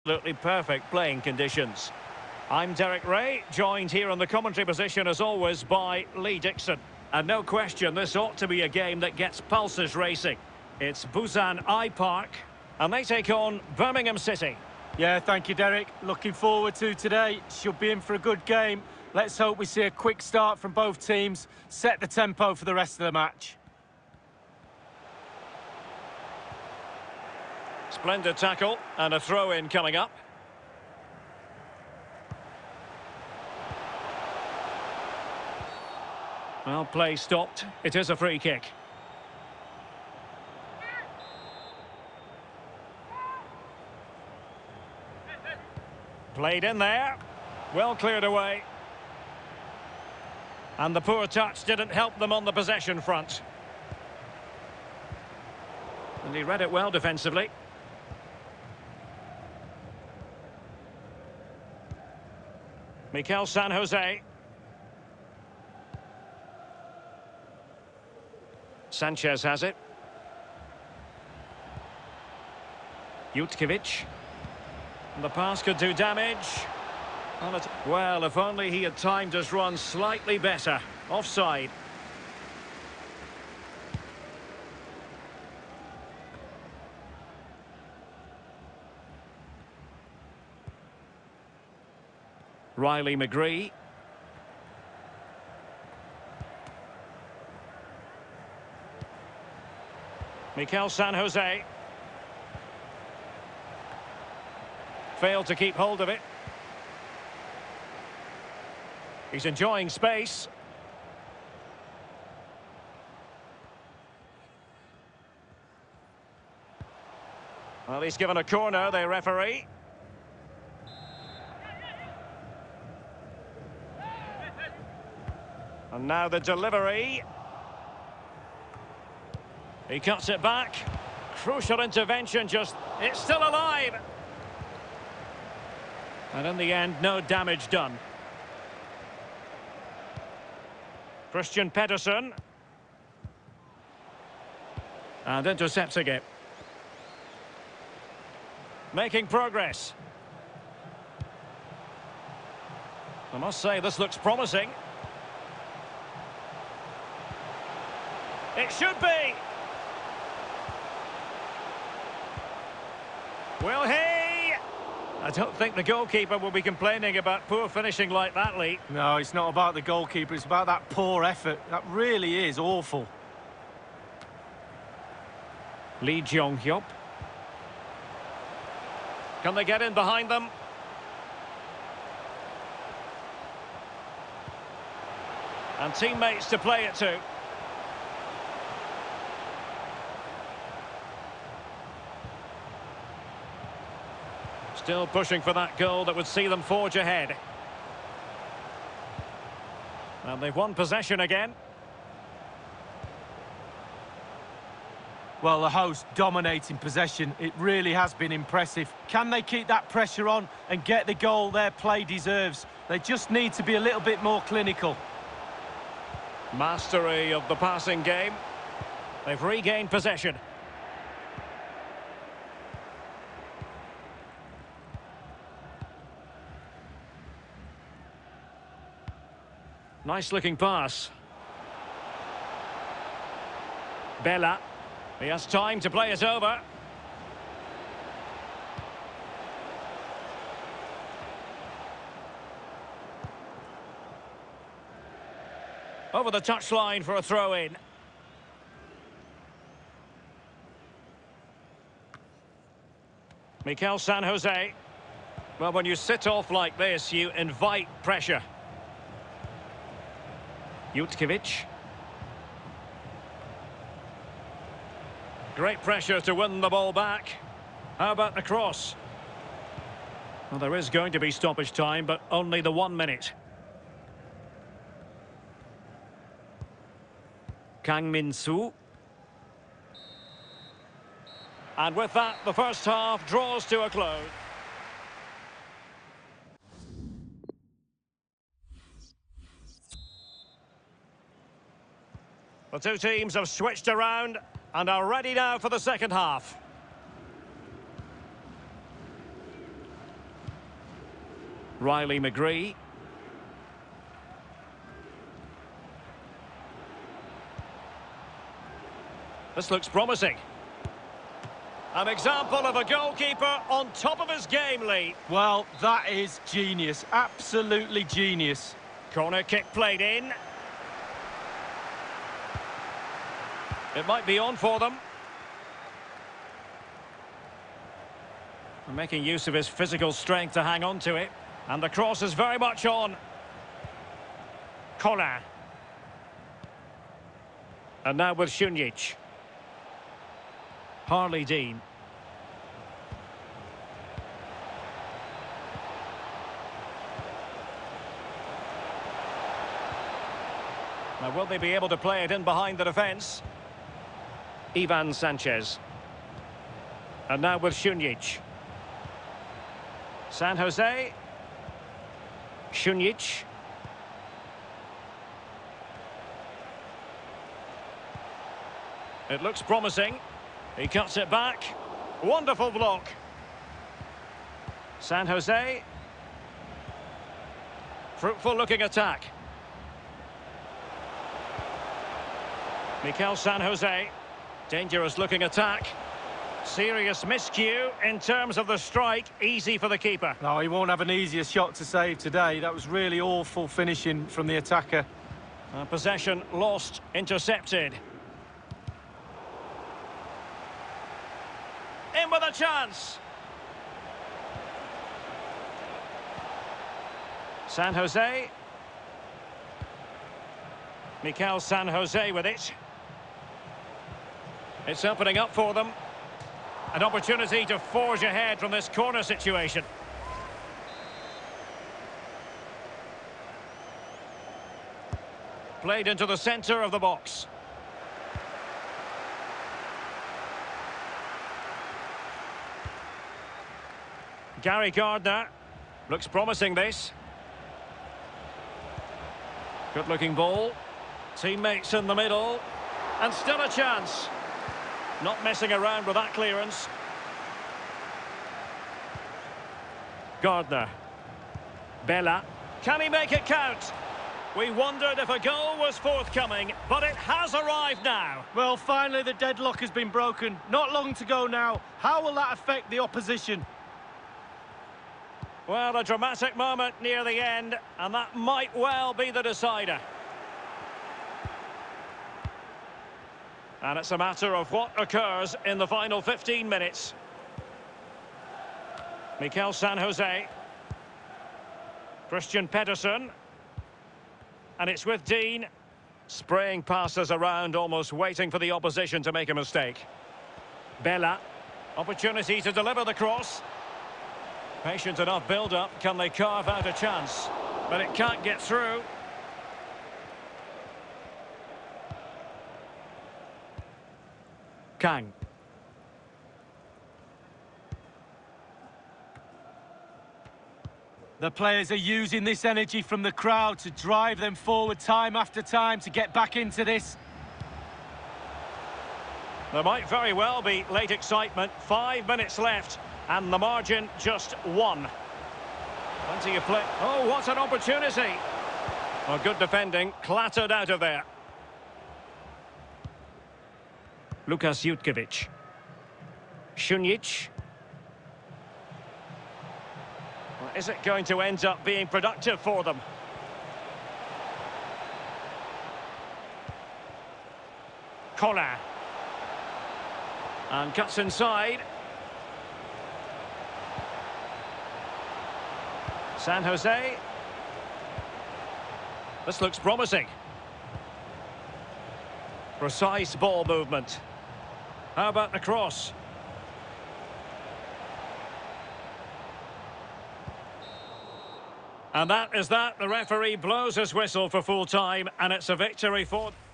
Absolutely perfect playing conditions. I'm Derek Ray, joined here on the commentary position as always by Lee Dixon. And no question, this ought to be a game that gets pulses racing. It's Busan I Park, and they take on Birmingham City. Yeah, thank you, Derek. Looking forward to today. Should be in for a good game. Let's hope we see a quick start from both teams. Set the tempo for the rest of the match. Splendid tackle and a throw-in coming up. Well, play stopped. It is a free kick. Played in there. Well cleared away. And the poor touch didn't help them on the possession front. And he read it well defensively. Mikel San Jose. Sanchez has it. Jutkiewicz. And the pass could do damage. Well, if only he had timed his run slightly better. Offside. Riley McGree. Mikel San Jose. Failed to keep hold of it. He's enjoying space. Well, he's given a corner, the referee. And now the delivery. He cuts it back. Crucial intervention, it's still alive. And in the end, no damage done. Christian Pedersen. And intercepting it. Making progress. I must say, this looks promising. It should be. Will he? I don't think the goalkeeper will be complaining about poor finishing like that, Lee. No, it's not about the goalkeeper. It's about that poor effort. That really is awful. Lee Jong-hyuk. Can they get in behind them? And teammates to play it to. Still pushing for that goal that would see them forge ahead. And they've won possession again. Well, the host dominating possession. It really has been impressive. Can they keep that pressure on and get the goal their play deserves? They just need to be a little bit more clinical. Mastery of the passing game. They've regained possession. Nice looking pass. Bella. He has time to play it over. Over the touchline for a throw-in. Mikel San Jose. Well, when you sit off like this, you invite pressure. Jutkiewicz. Great pressure to win the ball back. How about the cross? Well, there is going to be stoppage time, but only the 1 minute. Kang Min-soo. And with that, the first half draws to a close. The two teams have switched around and are ready now for the second half. Riley McGree. This looks promising. An example of a goalkeeper on top of his game, Lee. Well, that is genius. Absolutely genius. Corner kick played in. It might be on for them. Making use of his physical strength to hang on to it. And the cross is very much on. Colin. And now with Šunjić. Harley Dean. Now will they be able to play it in behind the defence? Ivan Sanchez. And now with Šunjić. San Jose. Šunjić. It looks promising. He cuts it back. Wonderful block. San Jose. Fruitful looking attack. Mikel San Jose. Dangerous looking attack. Serious miscue in terms of the strike. Easy for the keeper. No, he won't have an easier shot to save today. That was really awful finishing from the attacker. Possession lost, intercepted. In with a chance. San Jose. Mikel San Jose with it. It's opening up for them. An opportunity to forge ahead from this corner situation. Played into the centre of the box. Gary Gardner. Looks promising, this. Good-looking ball. Teammates in the middle. And still a chance. Not messing around with that clearance. Gardner. Bella. Can he make it count? We wondered if a goal was forthcoming, but it has arrived now. Well, finally the deadlock has been broken. Not long to go now. How will that affect the opposition? Well, a dramatic moment near the end, and that might well be the decider. And it's a matter of what occurs in the final 15 minutes. Mikel San Jose. Christian Pedersen. And it's with Dean. Spraying passes around, almost waiting for the opposition to make a mistake. Bella. Opportunity to deliver the cross. Patient enough build-up. Can they carve out a chance? But it can't get through. Kang. The players are using this energy from the crowd to drive them forward time after time to get back into this. There might very well be late excitement. 5 minutes left, and the margin just 1. Plenty of play. Oh, what an opportunity! Well, good defending, clattered out of there. Lukas Jutkiewicz. Šunjić. Well, is it going to end up being productive for them? Colin. And cuts inside. San Jose. This looks promising. Precise ball movement. How about the cross? And that is that. The referee blows his whistle for full time, and it's a victory for...